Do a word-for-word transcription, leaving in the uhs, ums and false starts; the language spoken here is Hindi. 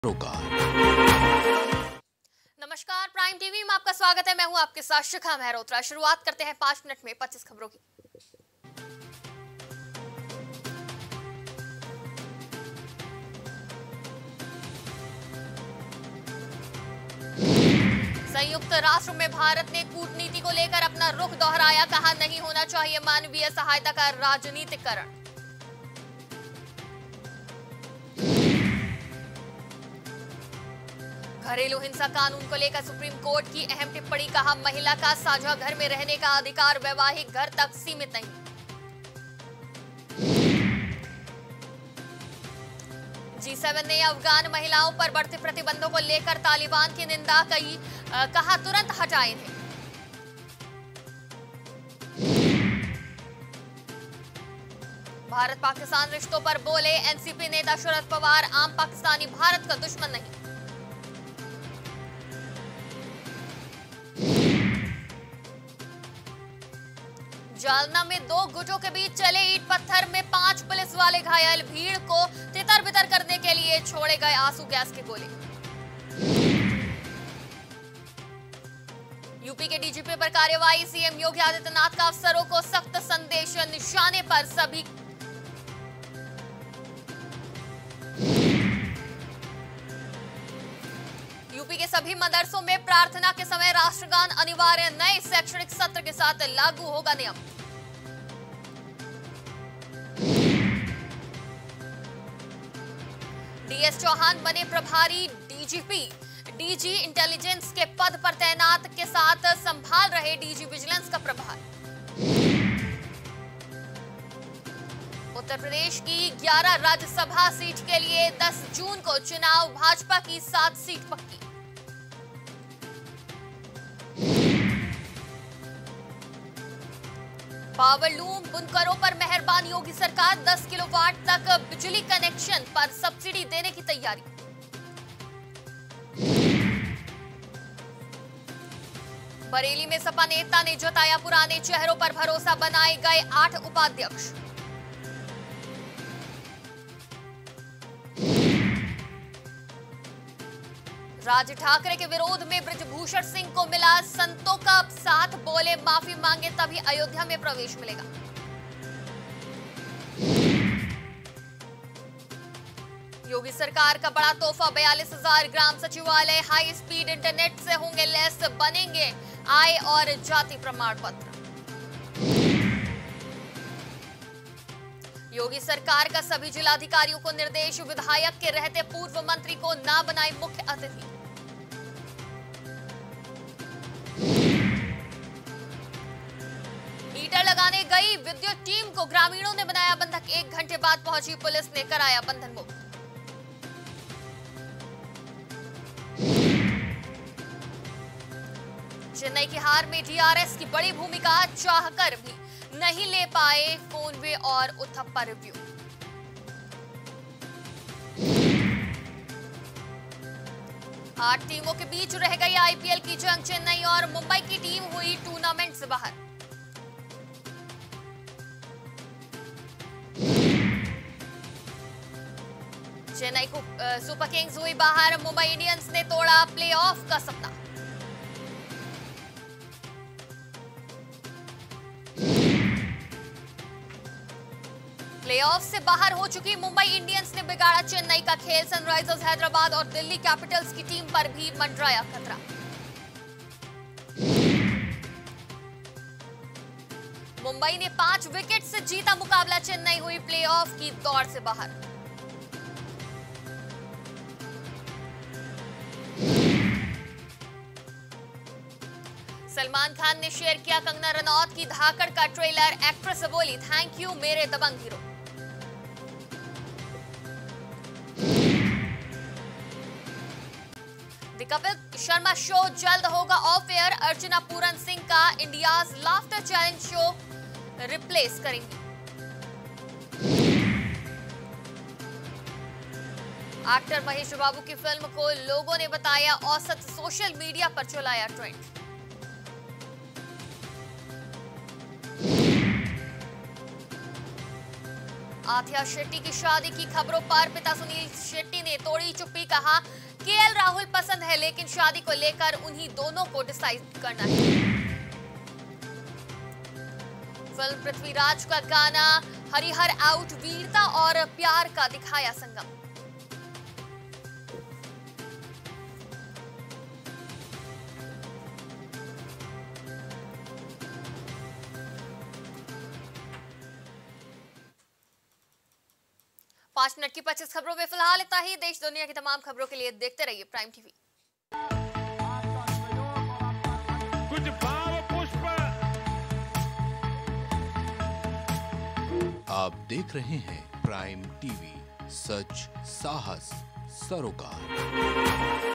का। नमस्कार, प्राइम टीवी में आपका स्वागत है। मैं हूं आपके साथ शिखा मेहरोत्रा। शुरुआत करते हैं पांच मिनट में पच्चीस खबरों की। संयुक्त राष्ट्र में भारत ने कूटनीति को लेकर अपना रुख दोहराया। कहा, नहीं होना चाहिए मानवीय सहायता का राजनीतिकरण। घरेलू हिंसा कानून को लेकर सुप्रीम कोर्ट की अहम टिप्पणी। कहा, महिला का साझा घर में रहने का अधिकार वैवाहिक घर तक सीमित नहीं। जी सेवन ने अफगान महिलाओं पर बढ़ते प्रतिबंधों को लेकर तालिबान की निंदा की। आ, कहा, तुरंत हटाएं इन्हें। भारत पाकिस्तान रिश्तों पर बोले एनसीपी नेता शरद पवार। आम पाकिस्तानी भारत का दुश्मन नहीं। जालना में दो गुटों के बीच चले ईंट पत्थर में पांच पुलिस वाले घायल। भीड़ को तितर बितर करने के लिए छोड़े गए आंसू गैस के गोले। यूपी के डीजीपी पर कार्रवाई। सीएम योगी आदित्यनाथ का अफसरों को सख्त संदेश। निशाने पर सभी। यूपी के सभी मदरसों में प्रार्थना के समय राष्ट्रगान अनिवार्य। नए शैक्षणिक सत्र के साथ लागू होगा नियम। डीएस चौहान बने प्रभारी डीजीपी। डीजी इंटेलिजेंस के पद पर तैनात के साथ संभाल रहे डीजी विजिलेंस का प्रभार। उत्तर प्रदेश की ग्यारह राज्यसभा सीट के लिए दस जून को चुनाव। भाजपा की सात सीट पक्की। पावरलूम बुनकरों पर मेहरबान योगी सरकार। दस किलोवाट तक बिजली कनेक्शन पर सब्सिडी देने की तैयारी। बरेली में सपा नेता ने जताया पुराने चेहरों पर भरोसा। बनाए गए आठ उपाध्यक्ष। राज ठाकरे के विरोध में बृजभूषण सिंह को मिला संतों का साथ। बोले, माफी मांगे तभी अयोध्या में प्रवेश मिलेगा। योगी सरकार का बड़ा तोहफा। बयालीस हजार ग्राम सचिवालय हाई स्पीड इंटरनेट से होंगे लैस। बनेंगे आय और जाति प्रमाण पत्र। योगी सरकार का सभी जिलाधिकारियों को निर्देश। विधायक के रहते पूर्व मंत्री को ना बनाए मुख्य अतिथि। मीटर लगाने गई विद्युत टीम को ग्रामीणों ने बनाया बंधक। एक घंटे बाद पहुंची पुलिस ने कराया बंधन मुक्त। चेन्नई की हार में डीआरएस की बड़ी भूमिका। चाहकर भी नहीं ले पाए फोनवे और उथप्पा रिव्यू। आठ टीमों के बीच रह गई आईपीएल की जंग। चेन्नई और मुंबई की टीम हुई टूर्नामेंट से बाहर। चेन्नई को सुपर किंग्स हुई बाहर। मुंबई इंडियंस ने तोड़ा प्लेऑफ का सपना। प्लेऑफ से बाहर हो चुकी मुंबई इंडियंस ने बिगाड़ा चेन्नई का खेल। सनराइजर्स हैदराबाद और दिल्ली कैपिटल्स की टीम पर भी मंडराया खतरा। मुंबई ने पांच विकेट से जीता मुकाबला। चेन्नई हुई प्लेऑफ की दौड़ से बाहर। सलमान खान ने शेयर किया कंगना रनौत की धाकड़ का ट्रेलर। एक्ट्रेस बोली, थैंक यू मेरे दबंग hero. The Kapil Sharma show जल्द होगा ऑफ एयर। अर्चना पूरन सिंह का India's laughter challenge show replace करेंगी। एक्टर महेश बाबू की फिल्म को लोगों ने बताया औसत। सोशल मीडिया पर चलाया ट्रेंड। आथिया शेट्टी की शादी की खबरों पर पिता सुनील शेट्टी ने तोड़ी चुप्पी, कहा केएल राहुल पसंद है लेकिन शादी को लेकर उन्हीं दोनों को डिसाइड करना है। फिल्म पृथ्वीराज का गाना हरिहर आउट, वीरता और प्यार का दिखाया संगम। पांच मिनट की पच्चीस खबरों में फिलहाल इतना ही। देश दुनिया की तमाम खबरों के लिए देखते रहिए प्राइम टीवी। कुछ भाव पुष्प। आप देख रहे हैं प्राइम टीवी, सच साहस सरोकार।